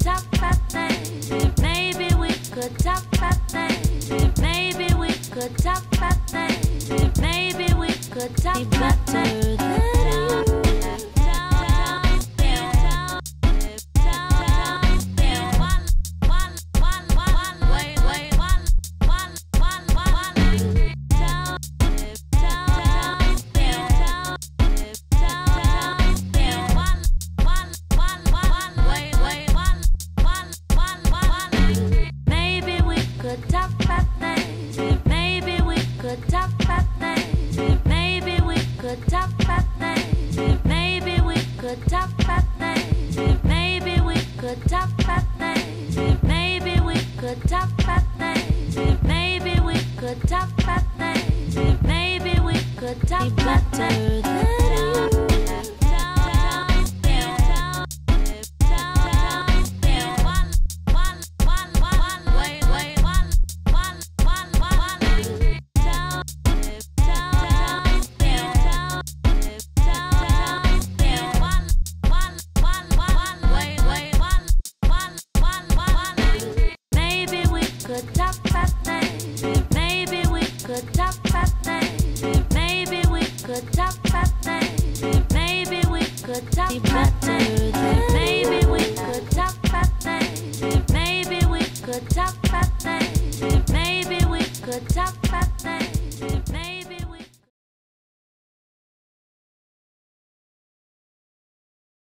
talk about things. Maybe we could talk about things. Maybe we could talk about things. Maybe we could talk about things. Talk about things. Maybe we could talk about things. Maybe we could talk about things. Maybe we could talk about things. Maybe we could talk about things. Maybe we could talk about things. Maybe we could talk about things. Maybe we could talk about things.